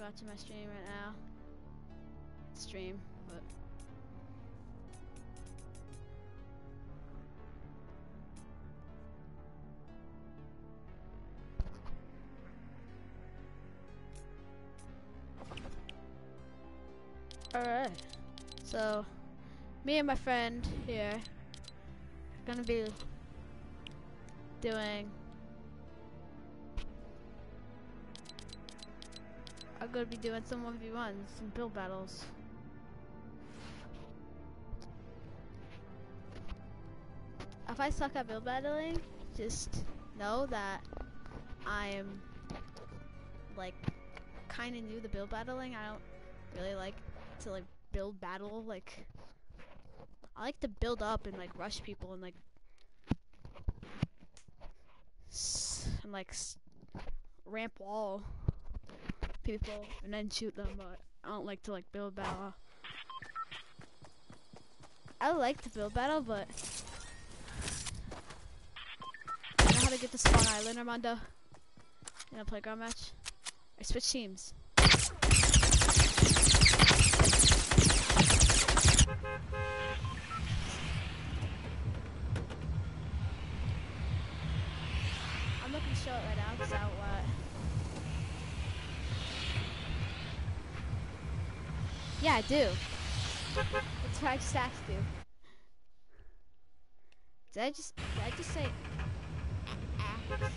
watching my stream right now. Stream, but. Alright, so me and my friend here are gonna be doing some 1v1s, some build battles. If I suck at build battling, just know that I'm like kinda new to build battling. I don't really like to like build battle. Like I like to build up and like rush people and like ramp wall people and then shoot them, but I don't like to like build battle. I like to build battle, but I know how to get to spawn island, Armando, in a playground match. I switch teams. I'm not gonna show it right now because I don't want. Yeah, I do. That's what I just asked you. Did I just say axe?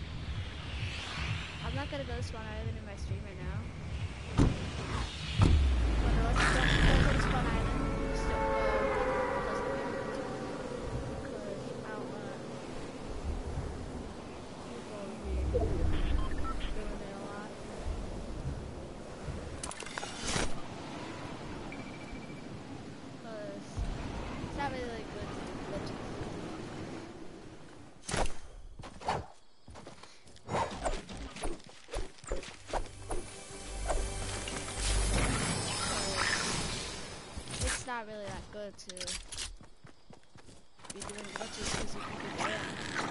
I'm not gonna go to Spawn Island in my stream right now. But let's go to Spawn Island. Just don't go. Because I don't want people to be doing it a lot. Because it's not really like good. It's not really that good to be doing glitches because you can get banned.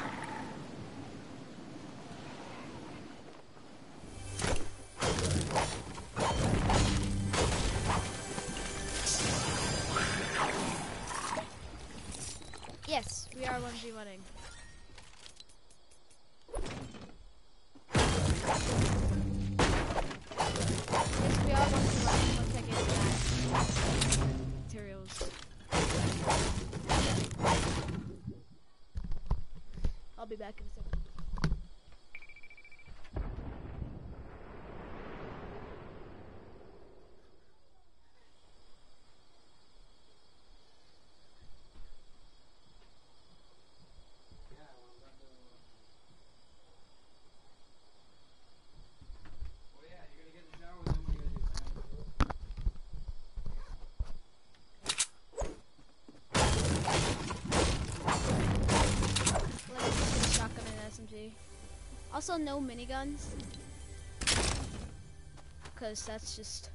Yes, we are 1v1ing. Yes, we are 1v1ing once I get that materials. I'll be back in a second. Shotgun and SMG. Also, no miniguns, because that's just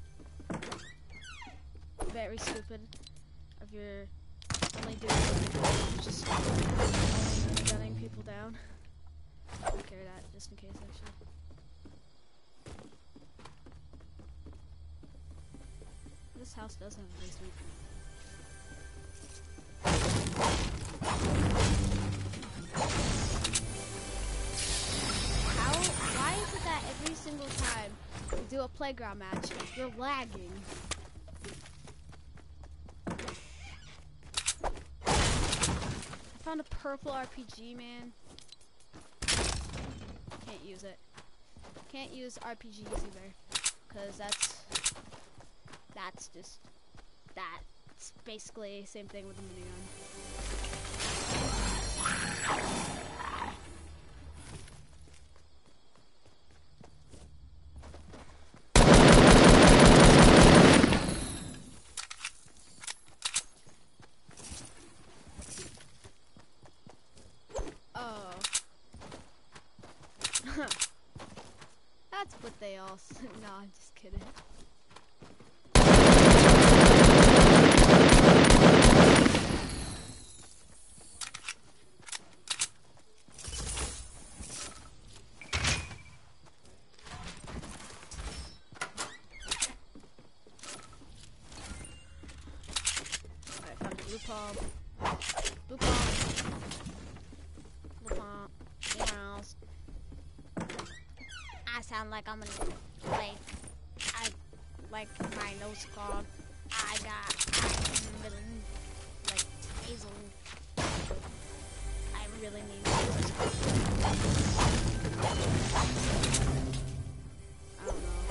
very stupid. If you're only doing just gunning people down. I'll carry that just in case, actually. This house does have a basement. Why is it that every single time we do a playground match, you're lagging? I found a purple RPG, man. Can't use it. Can't use RPGs either, because that's basically the same thing with the minigun. That's what they all say. No, I'm just kidding. pump. Blue pump. Blue pump. Mouse. I sound like I'm gonna like my nose clogged. I got like nasal. I really need nose clogged. I don't know.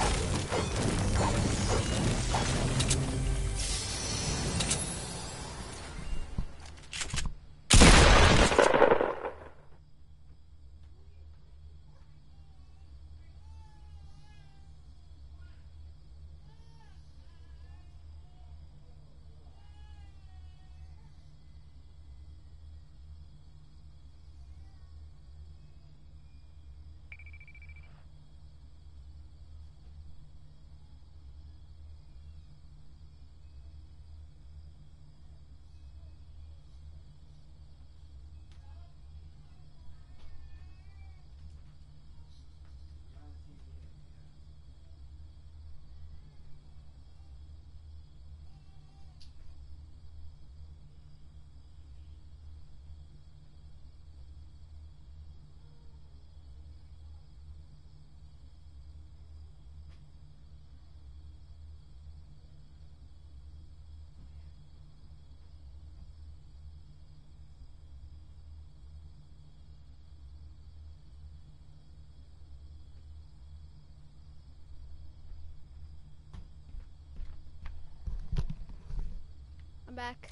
I'm back.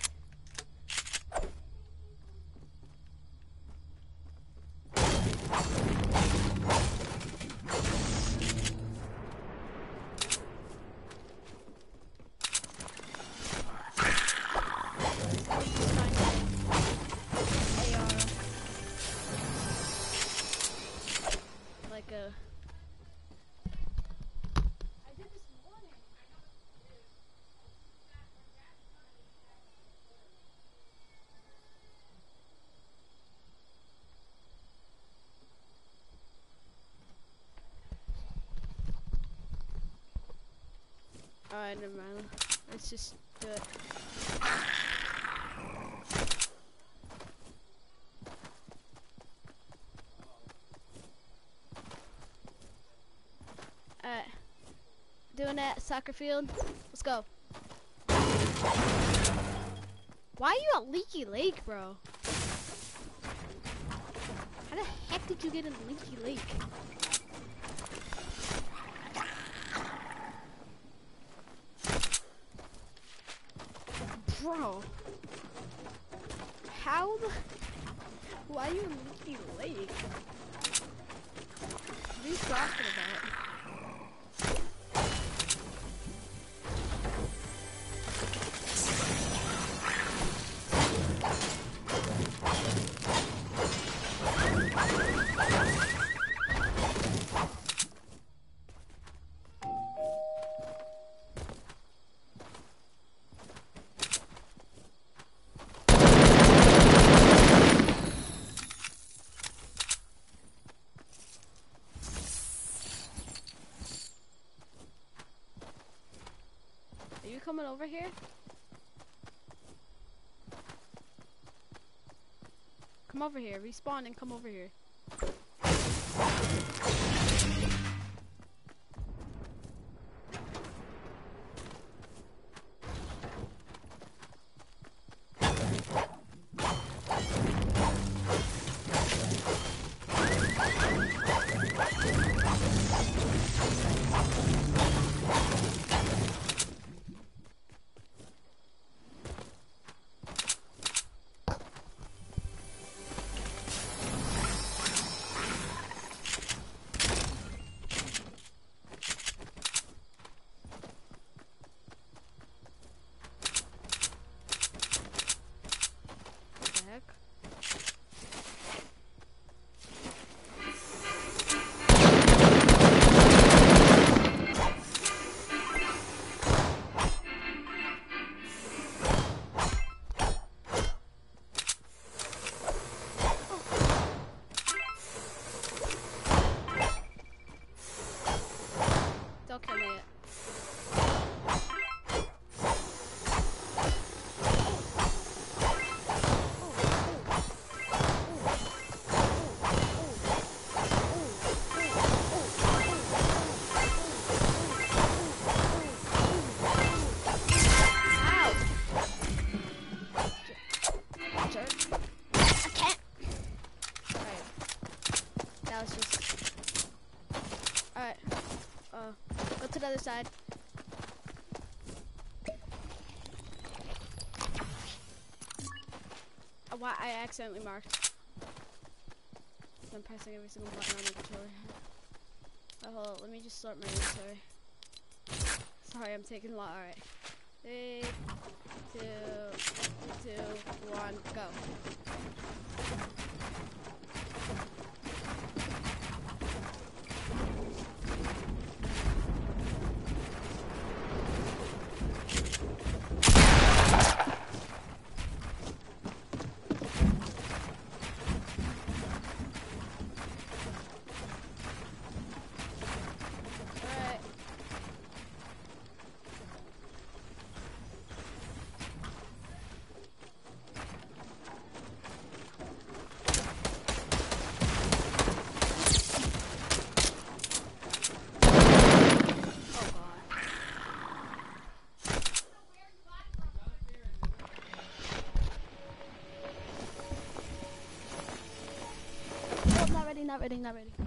Like a alright, never mind. Let's just do it. Alright. Doing that soccer field. Let's go. Why are you at Leaky Lake, bro? How the heck did you get in Leaky Lake? Bro. How the... Why are you in Leaky Lake? What are you talking about? Are you coming over here? Come over here. Respawn and come over here. other side. Why I accidentally marked. I'm pressing every single button on the controller. Oh, hold on, let me just sort my inventory. Sorry, I'm taking a lot. Alright. 3, 2, 1, go. Not ready.